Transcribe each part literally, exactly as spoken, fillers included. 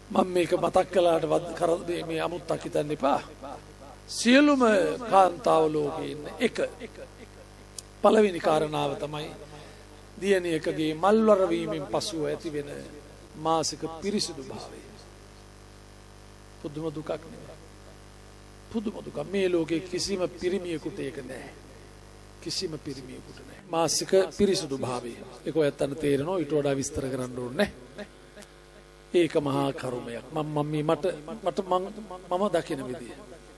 මම මේක මතක් කළාට කර මේ අමුත්තක් හිතන්න එපා. සියලුම කාන්තාව ලෝකේ ඉන්න එක පළවෙනි කාරණාව තමයි දියණියකගේ මල්වර වීමෙන් පසුව ඇති වෙන මාසික පිරිසිදු භාවය. පුදුම දුකක් නෙවෙයි. පුදුම දුක. මේ ලෝකේ කිසිම පිරිමියෙකුට ඒක නැහැ. කිසිම පිරිමියෙකුට නැහැ. මාසික පිරිසිදු භාවය. ඒක ඔයත්තන්ට තේරෙනවා. ඊට වඩා විස්තර කරන්න ඕනේ නැහැ. ඒක මහා කරුමයක්. මම මම මට මට මම දකින විදිය.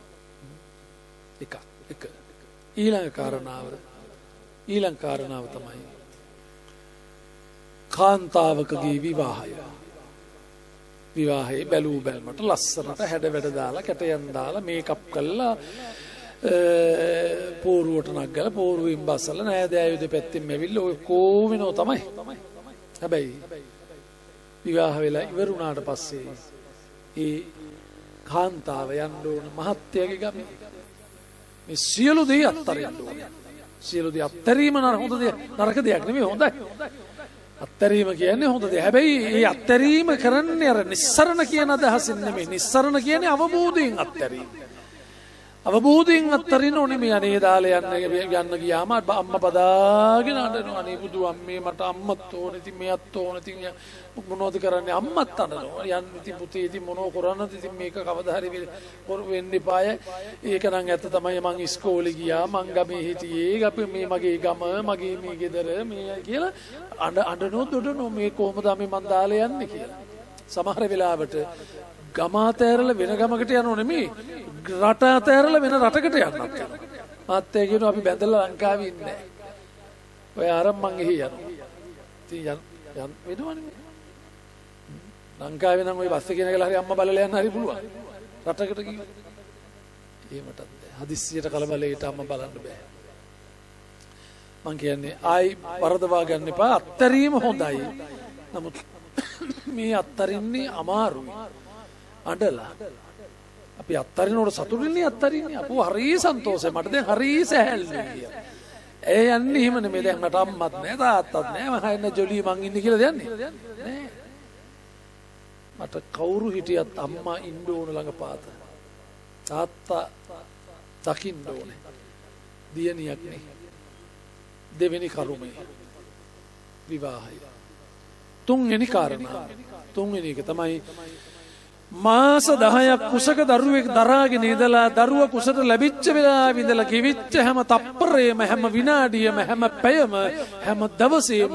එක එක ඊළඟ කාරණාව ඊළඟ කාරණාව තමයි කාන්තාවකගේ විවාහය. විවාහයේ බැලූ බැල්මට ලස්සනට හැඩ වැඩ දාලා කැටයන් දාලා මේකප් කරලා පෝරුවට නගලා පෝරුවෙන් බස්සලා නෑදෑයෝ දෙපැත්තෙන් ඇවිල්ලා ඔය කොවිනෝ තමයි. හැබැයි විවාහ වෙලා ඉවරුණාට පස්සේ ඒ කාන්තාව යන්න ඕන මහත්යගේ ගමේ. මේ සියලු දේ අත්තරින්න ඕන. සියලු දේ අත්තරීම හොඳ දෙයක් නරක දෙයක් නෙමෙයි හොඳයි. අත්තරීම කියන්නේ හොඳ දෙයක්. හැබැයි මේ අත්තරීම කරන්නේ අර නිස්සරණ කියන අදහසින් නෙමෙයි. නිස්සරණ කියන්නේ අවබෝධයෙන් අත්තරීම. අවබෝධයෙන් අත්තරින්න ඕනේ මේ අනේ දාලා යන්න යන්න ගියාම අම්මා බදාගෙන අඬනවා. අනේ බුදු අම්මේ මට අම්මත් ඕනේ. ඉතින් මෙයත් ඕනේ. ඉතින් මොනවද කරන්නේ අම්මත් අඬනවා. යන්න ඉතින් පුතේ ඉතින් මොනව කරන්නද? ඉතින් මේක කවදා හරි වෙන්න එපාය. ඒක නම් ඇත්ත තමයි. මං ඉස්කෝලේ ගියා. මං ගමේ හිටියේ. අපි මේ මගේ ගම මගේ මේ ගෙදර මේ කියලා අඬ අඬනෝ දොඩනෝ මේ කොහොමද අපි මං දාලා යන්නේ කියලා. සමහර වෙලාවට ගම අතෑරලා වෙන ගමකට යනෝ නෙමෙයි. රට අතෑරලා වෙන රටකට යන්නත් යනවා. මාත්‍ය කියනවා අපි බැඳලා ලංකාවේ ඉන්නේ නැහැ. ඔය ආරම් මං එහි යනවා. ඉතින් යන් යන් වෙනවනේ. ලංකාවේ නම් ওই බස් එකේ නැගලා හරි අම්මා බලලා යන්න හරි පුළුවන්. රටකට ගිහින්. එහෙමටත් හදිස්සියට කලබලයට අම්මා බලන්න බෑ. මං කියන්නේ ආයි වරදවා ගන්න එපා. අත්තරීම හොඳයි. නමුත් මේ අත්තරින්නේ අමාරුයි. අඬලා. අපි අත්තරිනකොට සතුටින්නේ අත්තරින්නේ. අපෝ හරි සන්තෝෂයි. මට දැන් හරි සැහැල්ලුයි කියලා. ඒ යන්නේ එහෙම නෙමෙයි. දැන් මට අම්මත් නැහැ තාත්තත් නැහැ. මම හයින ජොලි මං ඉන්නේ කියලා දන්නේ. නෑ. මට කවුරු හිටියත් අම්මා ඉන්න ඕන ළඟපාත. තාත්තා දකින්න ඕනේ. දියණියක් නේ. දෙවෙනි කරුමේ විවාහය. තුන්වෙනි කාරණා. තුන්වෙනි එක තමයි මාස දහයක් කුසක දරුවෙක් දරාගෙන ඉඳලා දරුව කුසට ලැබිච්ච වෙලාවෙ ඉඳලා කිවිච්ච හැම තප්පරේම හැම විනාඩියම හැම පැයම හැම දවසේම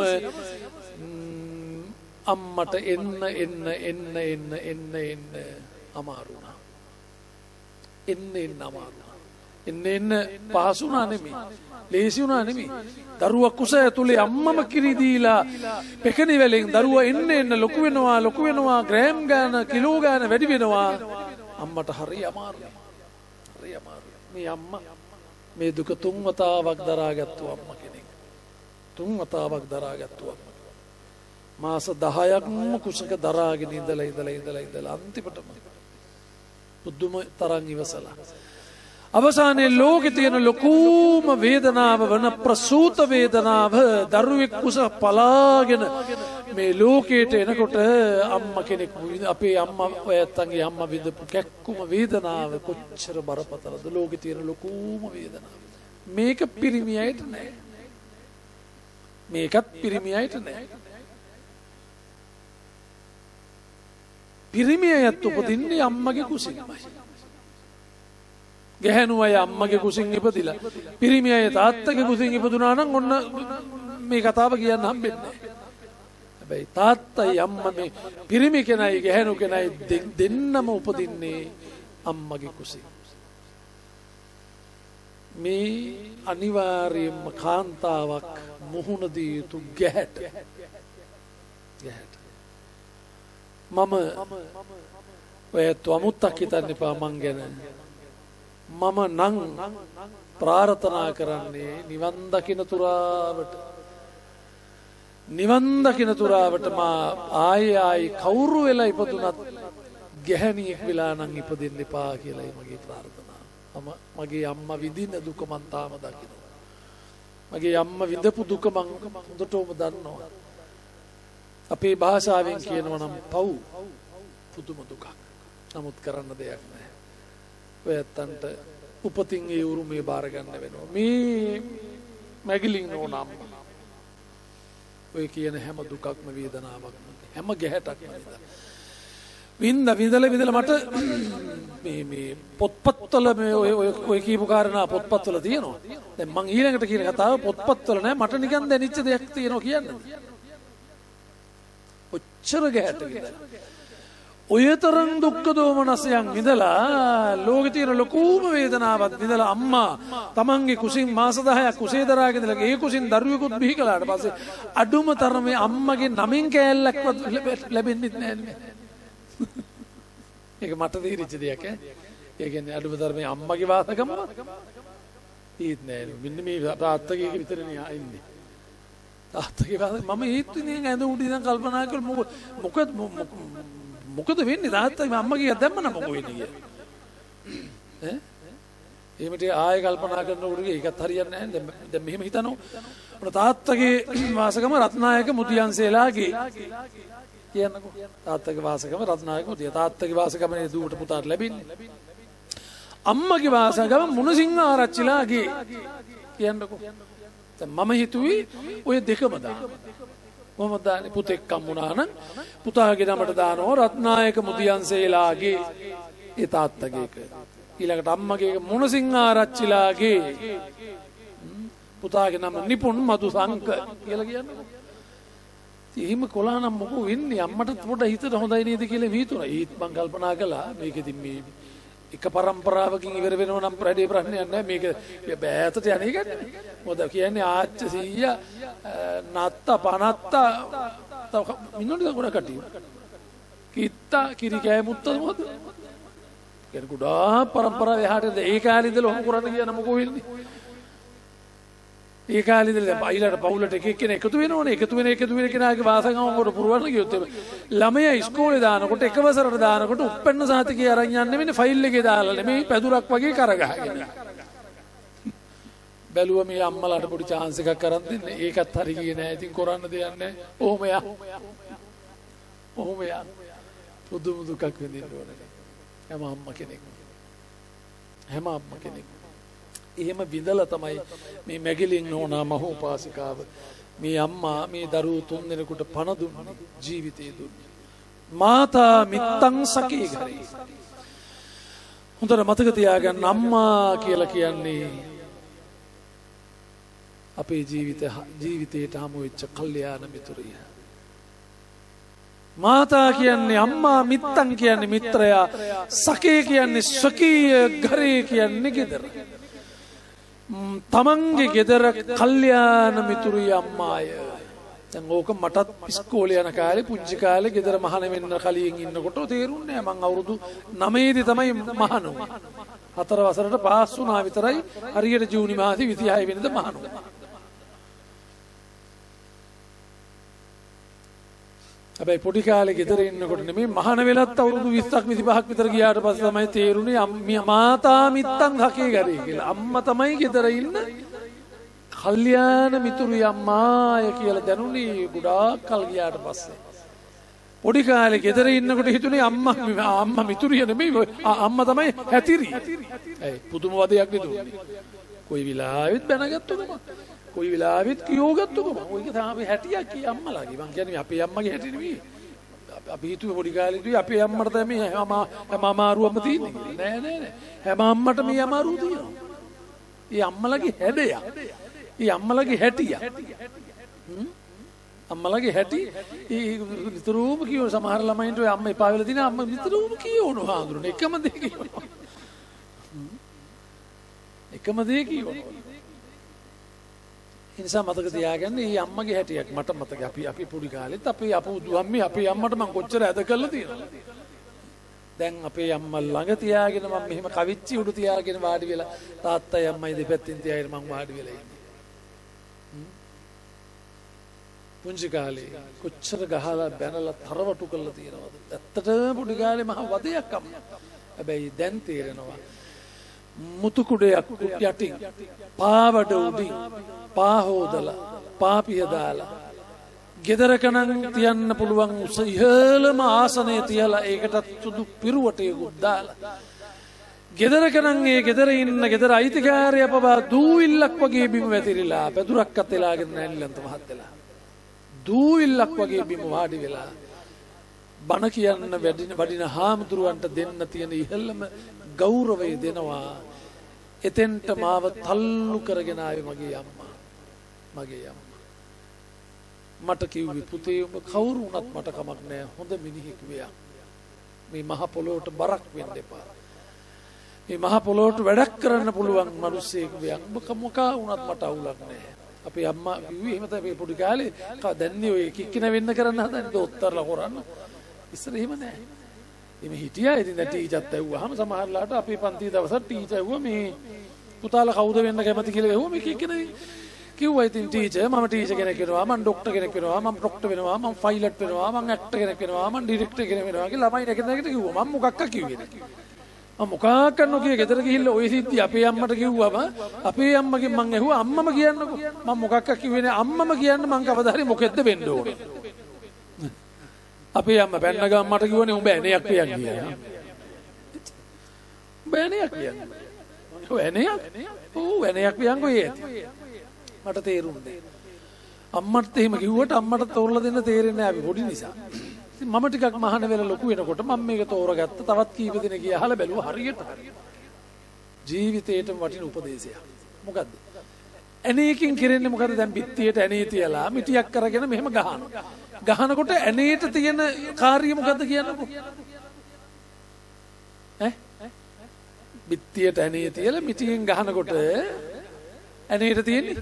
අම්මට එන්න එන්න එන්න එන්න එන්න එන්න අමාරු වුණා. එන්න එන්න අමාරු වුණා. එන්න එන්න පහසු වුණා නෙමෙයි. ලේසි වුණා නෙමෙයි. දරුවා කුස ඇතුලේ අම්මම කිරි දීලා පෙකණි වලින් දරුවා එන්න එන්න ලොකු වෙනවා ලොකු වෙනවා ග්‍රෑම් ගාන කිලෝ ගාන වැඩි වෙනවා. අම්මට හරි අමාරුයි. හරි අමාරුයි. මේ අම්මා මේ දුක තුන් වතාවක් දරාගත්තු අම්මා කෙනෙක්. තුන් වතාවක් දරාගත්තු අම්මා. මාස දහයක්ම කුසක දරාගෙන ඉඳලා ඉඳලා ඉඳලා ඉඳලා අන්තිමටම පුදුම තරම් ඉවසලා අවසානයේ ලෝකේ තියෙන ලොකුම වේදනාව වන ප්‍රසූත වේදනාව දරුවෙක් කුස පලාගෙන මේ ලෝකයට එනකොට අම්මා කෙනෙක් අපේ අම්මා ඔයත්තන්ගේ අම්මා විඳපු කැක්කුම වේදනාව කොච්චර බරපතලද ලෝකේ තියෙන ලොකුම වේදනාව. මේක පිරිමියයිට නෑ. මේකත් පිරිමියයිට නෑ. පිරිමියයත් උපදින්නේ අම්මගේ කුසින්මයි. ගැහැණු අය අම්මගේ කුසින් ඉපදිලා පිරිමි අය තාත්තගේ කුසින් ඉපදුනා නම් ඔන්න මේ කතාව කියන්න හම්බෙන්නේ නැහැ. හැබැයි තාත්තයි අම්මා මේ පිරිමි කෙනයි ගැහැණු කෙනයි දෙන්නම උපදින්නේ අම්මගේ කුසින්. මේ අනිවාර්යයෙන්ම කාන්තාවක් මුහුණ දී යුතු ගැහැට. ගැහැට. මම ඔයත් අමුත්තක් හිතන්න එපා මං ගැන. මම නම් ප්‍රාර්ථනා කරන්නේ නිවන් දකින තුරාවට නිවන් දකින තුරාවට මා ආයේ ආයේ කවුරු වෙලා ඉපදුනත් ගැහණියෙක් වෙලා නම් ඉපදෙන්න එපා කියලායි මගේ ප්‍රාර්ථනාව. මම මගේ අම්මා විඳින දුක මන් තාම දකිනවා. මගේ අම්මා විඳපු දුක මං හොඳටම දන්නවා. අපේ භාෂාවෙන් කියනවා නම් පව් පුදුම දුකක්. නමුත් කරන්න දෙයක් නැහැ. ඔය ඇත්තන්ට උපතින් ඒ උරුමය බාර ගන්න වෙනවා. මේ මැගිලින් නෝන අම්මා ඔය කියන හැම දුකක්ම වේදනාවක්ම හැම ගැහැටක්ම විඳ විඳල විඳල මට මේ මේ පොත්පත්වල මේ ඔය ඔය කියපු කාරණා පොත්පත්වල තියෙනවා. දැන් මං ඊළඟට කියන කතාව පොත්පත්වල නෑ මට නිකන් දැනෙච්ච දෙයක් තියෙනවා කියන්නේ. ඔච්චර ගැහැට විඳලා ඔය තරම් දුක්ඛ දෝමනසයන් විඳලා ලෝකේ තියෙන ලොකුම වේදනාවක් විඳලා අම්මා තමන්ගේ කුසින් මාස දහයක් කුසේ දරාගෙන ඉඳලා ඒ කුසින් දරුවෙකුත් බිහි කළාට පස්සේ අඩුම තරමේ අම්මගේ නමින් කෑල්ලක්වත් ලැබෙන්නේ නැහැ නේ. ඒක මට තීරිච්ච දෙයක් ඈ. ඒ කියන්නේ අඩුම තරමේ අම්මගේ වාසකම ඊත් නෑ නේ. මෙන්න මේ තාත්තගේ විතරනේ ඉන්නේ. තාත්තගේ වාසක මම ඊත් ඉතින් ඇඳ උඩ ඉඳන් කල්පනා කළා මොකද මොකද මොකද වෙන්නේ තාත්තගේ අම්මගේ දැම්ම නම් මොකෝ වෙන්නේ කියලා ඈ එහෙමට ආයෙ කල්පනා කරනකොට ඒකත් හරියන්නේ නැහැ දැන් දැන් මෙහෙම හිතනවා මොන තාත්තගේ වාසකම රත්නායක මුතියන්සේලාගේ කියන්නකෝ තාත්තගේ වාසකම රත්නායක මුතිය තාත්තගේ වාසකම නේ දුවට පුතාට ලැබින්නේ අම්මගේ වාසකම මුණසිංහ ආරච්චිලාගේ කියන්නකෝ දැන් මම හිතුවේ ඔය දෙකම දාන්න මොහොමද දාන්නේ පුතෙක් හම්බුණා නම් පුතාගේ නමට දානවා රත්නායක මුදියන්සේලාගේ ඒ තාත්තගේ එක ඊළඟට අම්මගේ මොනසිංහ ආරච්චිලාගේ පුතාගේ නම නිපුන් මදුසංක කියලා කියන්නේ. එහෙම කොලා නම් මොකෝ වෙන්නේ අම්මට පොඩ හිතට හොඳයි නේද කියලා හිතුණා. ඒත් මං කල්පනා කළා මේක ඉතින් මේ එක පරම්පරාවකින් ඉවර වෙනව නම් ප්‍රඩේ ප්‍රශ්නයක් නැහැ මේක බෑතට යන්නේ ගන්නේ. මොකද කියන්නේ ආච්චි සීයා නත්ත පනත්ත මිනුනේ ගොඩ කටිය. කිත්තා කිරි කෑ මුත්තද මොකද? කියන ගොඩා පරම්පරාව එහාට ඒ කාලේ ඉඳලා ඔහොම කරන්න කියන මොකෝ වෙන්නේ? ඒ කාලේ ඉඳලා බයිලට පවුලට එක එක්කෙනා එකතු වෙනවනේ එකතු වෙන එකතු වෙන කෙනාගේ වාසගම කොට පුරවන්න ගියොත් ළමයා ඉස්කෝලේ දානකොට එක වසරට දානකොට උප්පන්න සාතිකේ අරන් යන්නේ වෙන්නේ ෆයිල් එකේ දාලා නෙමෙයි පැදුරක් වගේ කරගහගෙන. බැලුවා මේ අම්මලාට පොඩි chance එකක් කරන් දෙන්න. ඒකත් හරි ගියේ නෑ. ඉතින් කරන්න දෙයක් නෑ. ඔහොම යා. ඔහොම යා. පුදුම දුකක් විඳින්න ඕනේ. හැම අම්මා කෙනෙක්. හැම අම්මා කෙනෙක්. එහෙම විඳලා තමයි මේ මැගිලින් නෝනා මහෝපාසිකාව මේ අම්මා මේ දරුවෝ තුන් දෙනෙකුට පණ දුන්නේ ජීවිතේ දුන්නේ. මාතා මිත්තං සකේ ගරේ. හොඳට මතක තියාගන්න අම්මා කියලා කියන්නේ අපේ ජීවිත ජීවිතයට හමු වෙච්ච කල්යාණ මිතුරිය. මාතා කියන්නේ අම්මා මිත්තන් කියන්නේ මිත්‍රයා සකේ කියන්නේ ස්වකීය ගරේ කියන්නේ ගෙදර. තමන්ගේ ගෙදර කල්යාණ මිතුරිය අම්මාය. දැන් ඕක මටත් ඉස්කෝලේ යන කාලේ පුංචි කාලේ ගෙදර මහාන වෙන්න කලින් ඉන්නකොට තේරුන්නේ නැහැ මං අවුරුදු නවයේදී තමයි මහාන වුනේ. හතර වසරට පාස් වුණා විතරයි හරියට ජූනි මාසේ විසිහය වෙනිදා මහාන වුණා. හැබැයි පොඩි කාලේ ගෙදර ඉන්නකොට නෙමෙයි මහාන වෙලත් අවුරුදු විස්සක් විසිපහක් විතර ගියාට පස්සේ තමයි තේරුනේ අම්මිය මාතා මිත්තන් හකේ ගරේ කියලා. අම්මා තමයි ගෙදර ඉන්න කල්යාණ මිතුරිය අම්මාය කියලා දැනුනේ ගොඩාක් කල් ගියාට පස්සේ. පොඩි කාලේ ගෙදර ඉන්නකොට හිතුනේ අම්මා අම්මා මිතුරිය නෙමෙයි අම්මා තමයි හැතිරිය. ඒ පුදුම වදයක් නෙදුනේ. කොයි විලාවෙත් බැනගත්තොම කොයි වෙලාවෙත් කියෝගත්තුකම ඔයක තමයි හැටියක් කී අම්මලාගේ මං කියන්නේ අපේ අම්මගේ හැටි නෙවෙයි අපි හිතුවේ පොඩි කාලේදී අපේ අම්මට තමයි හැම හැම අමාරුවම තියෙන්නේ නෑ නෑ නෑ හැම අම්මට මේ අමාරුව තියෙනවා. ඒ අම්මලාගේ හැඩය ඒ අම්මලාගේ හැටිය අම්මලාගේ හැටි ඒ විතරෝම කියෝ සමහර ළමයින්ට ඔය අම්මා එපා වෙලා තියෙන අම්මා විතරෝම කියවනවා හඳුනන එකම දේ කියනවා එකම දේ කියනවා. ඒ නිසා මතක තියාගන්න මේ අම්මගේ හැටියක් මට මතකයි අපි අපි පොඩි කාලෙත් අපේ අපෝ දුවම්මේ අපේ අම්මට මං කොච්චර ඇද කරලා තියෙනවද දැන් අපේ අම්මා ළඟ තියාගෙන මම මෙහෙම කවිච්චි උඩු තියාගෙන වාඩි වෙලා තාත්තයි අම්මයි දෙපැත්තෙන් තියාගෙන මං වාඩි වෙලා ඉන්නේ පුංචි කාලේ කොච්චර ගහලා බැනලා තරවටු කරලා තියෙනවද ඇත්තටම පොඩි කාලේ මහ වදයක් අම්මා හැබැයි දැන් තේරෙනවා මුතු කුඩයක් යටින් පාවඩ උඩින් පා හොදලා පාපිය දාලා ගෙදරක නම් තියන්න පුළුවන් උස ඉහළම ආසනය තියලා ඒකටත් සුදු පිරුවටයකුත් දාලා ගෙදරක නම් ඒ ගෙදර ඉන්න ගෙදර අයිතිකාරය පවා දූවිල්ලක් වගේ බිම වැතිරිලා පැදුරක්වත් එලාගෙන නැල්ලන්ත මහත් වෙලා දූවිල්ලක් වගේ බිම වාඩි වෙලා බණ කියන්න වැඩින වඩින හාමුදුරුවන්ට දෙන්න තියෙන ඉහළම ගෞරවය දෙනවා. එතෙන්ට මාව තල්ලු කරගෙන ආවේ මගේ අම්මා. මගේ අම්මා. මට කිව්වේ පුතේ ඔබ කවුරු වුණත් මට කමක් නැහැ. හොඳ මිනිහෙක් වෙයක්. මේ මහ පොළොවට බරක් වෙන්න එපා. මේ මහ පොළොවට වැඩක් කරන්න පුළුවන් මිනිස්සෙක් වෙයක්. ඔබ මොකා වුණත් මට අවුලක් නැහැ. අපේ අම්මා කිව්වේ එහෙම තමයි පොඩි කාලේ. දැන්නේ ඔය කික්කින වෙන්න කරන්න හදන්නේ දොස්තරලා කරන්න. ඉස්සර එහෙම නැහැ. එimhe හිටියා. ඉතින් දැන් ටීචර්ත් ඇහුවාම සමහරලාට අපේ පන්ති දවසට ටීචර් ඇහුවා මේ පුතාලා කවුද වෙන්න කැමති කියලා ඇහුවා. මේ කික්කින කිව්වා. ඉතින් ටීචර් මම ටීචර් කෙනෙක් වෙනවා, මම ડોක්ටර් කෙනෙක් වෙනවා, මම ડોක්ටර් වෙනවා, මම පයිලට් වෙනවා, මම ඇක්ටර් කෙනෙක් වෙනවා, මම ඩිරෙක්ටර් කෙනෙක් වෙනවා කියලා ළමයි නැකෙන නැකට කිව්වා. මම මොකක්ද කිව්වේ නෑ. මම මොකක් කරන්නෝ කිය ගෙදර ගිහිල්ලා ওই සිද්ධි අපේ අම්මට කිව්වම අපේ අම්මගෙන් මං ඇහුවා අම්මම කියන්නකෝ. මම මොකක්ද කිව්වේ නෑ. අම්මම කියන්න මං කවදා හරි මොකෙද්ද වෙන්න ඕනේ. අපේ අම්මා පැන්න ගම මට කිව්වනේ උඹ ඇණයක් පියන් කියලා. උඹ ඇණයක් පියන්. ඔව් ඇණයක්. ඔව් ඇණයක් පියන්කෝ ඒ ඇති. මට තේරුන්නේ. අම්මට එහෙම කිව්වට අම්මට තෝරලා දෙන්න තේරෙන්නේ නැහැ අපි පොඩි නිසා. ඉතින් මම ටිකක් මහාන වෙලා ලොකු වෙනකොට මම මේක තෝරගත්ත. තවත් කීප දෙනෙක් අහලා බැලුවා හරියට හරියට. ජීවිතේටම වටින උපදේශයක්. මොකද්ද? ඇණයකින් කරන්නේ මොකද? දැන් බිත්තියට ඇණේ තියලා මිටියක් කරගෙන මෙහෙම ගහනවා. ගහනකොට ඇණේට තියෙන කාර්යය මොකද්ද කියන්නකෝ? ඈ? බිත්තියට ඇණේ තියලා මිටියෙන් ගහනකොට ඇණේට තියෙන්නේ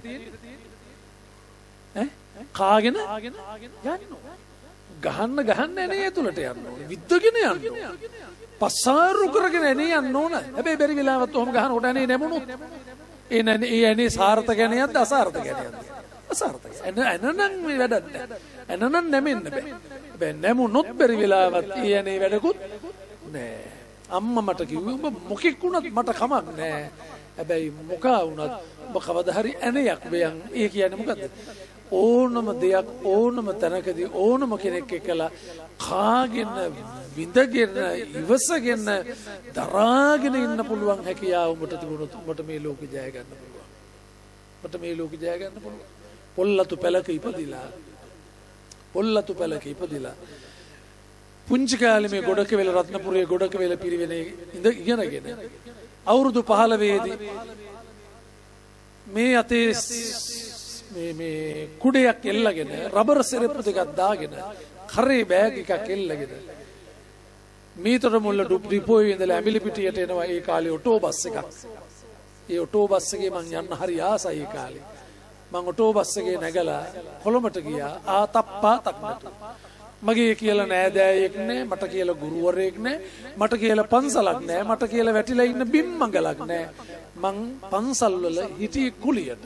ඈ? කාගෙන යන්න. ගහන්න ගහන්න ඇණේ ඇතුළට යන්න ඕනේ. විද්දගෙන යන්න ඕනේ. පස්සාරු කරගෙන ඇණේ යන්න ඕන. හැබැයි බැරි වෙලාවත් ඔහොම ගහනකොට ඇණේ නැමුණොත් ඒ නැනේ ඒ ඇනේ සාර්ථක ගැනයක්ද අසාර්ථක ගැනයක්ද? අසාර්ථක. එන එනනම් මේ වැඩක් නැහැ. එනනම් නැමෙන්න බෑ. හැබැයි නැමුණොත් බැරි වෙලාවත් ඒ ඇනේ වැඩකුත් නෑ. අම්මා මට කිව්වේ උඹ මොකෙක් වුණත් මට කමක් නෑ. හැබැයි මොකා වුණත් ඔබ කවදා හරි ඇනයක් වෙයන්. ඒ කියන්නේ මොකද්ද? ඕනම දෙයක් ඕනම තැනකදී ඕනම කෙනෙක් එක්කලා කාගෙන විඳගෙන ඉවසගෙන දරාගෙන ඉන්න පුළුවන් හැකියාව උඹට තිබුණොත් උඹට මේ ලෝකෙ ජය ගන්න පුළුවන්. උඹට මේ ලෝකෙ ජය ගන්න පුළුවන්. පොල්ලතු පැලක ඉපදිලා පොල්ලතු පැලක ඉපදිලා පුංචි කාලේ මේ ගොඩක වෙල රත්නපුරයේ ගොඩක වෙල පිරිවෙනේ ඉඳ ඉගෙනගෙන අවුරුදු පහළොව දී මේ අතේ මේ මේ කුඩයක් එල්ලගෙන රබර් සෙරෙප්පු දෙකක් දාගෙන කරේ බෑග් එකක් එල්ලගෙන මීටර මුල්ල ඩිපෝයේ ඉඳලා ඇඹිලි පිටියට එනවා. ඒ කාලේ ඔටෝ බස් එකක්. ඒ ඔටෝ බස් එකේ මං යන්න හරි ආසයි. ඒ කාලේ මං ඔටෝ බස් එකේ නැගලා කොළඹට ගියා. ආතප්පා තක්නට. මගේ කියලා නෑදෑයෙක් නෑ, මට කියලා ගුරුවරයෙක් නෑ, මට කියලා පන්සලක් නෑ, මට කියලා වැටිලා ඉන්න බිම්මංගලක් නෑ. මං පන්සල් වල හිටියේ කුලියට.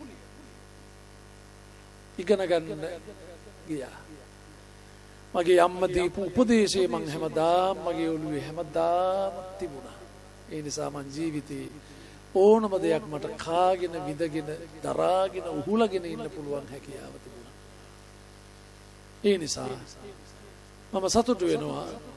ඉගෙන ගන්න ගියා. මගේ අම්මා දීපු උපදේශය මං හැමදාම මගේ ඔළුවේ හැමදාම තිබුණා. ඒ නිසා මං ජීවිතේ ඕනම දෙයක් මට කාගෙන විඳගෙන දරාගෙන උහුලගෙන ඉන්න පුළුවන් හැකියාව තිබුණා. ඒ නිසා මම සතුටු වෙනවා